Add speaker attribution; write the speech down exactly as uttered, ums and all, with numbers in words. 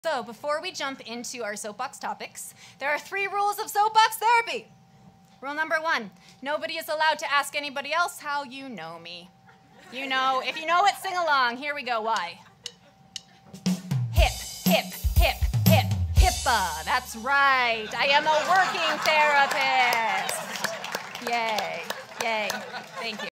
Speaker 1: So before we jump into our soapbox topics, there are three rules of soapbox therapy. Rule number one, nobody is allowed to ask anybody else how you know me. You know, if you know it, sing along. Here we go, why? Hip, hip, hip, hip, HIPAA. That's right, I am a working therapist. Yay, yay, thank you.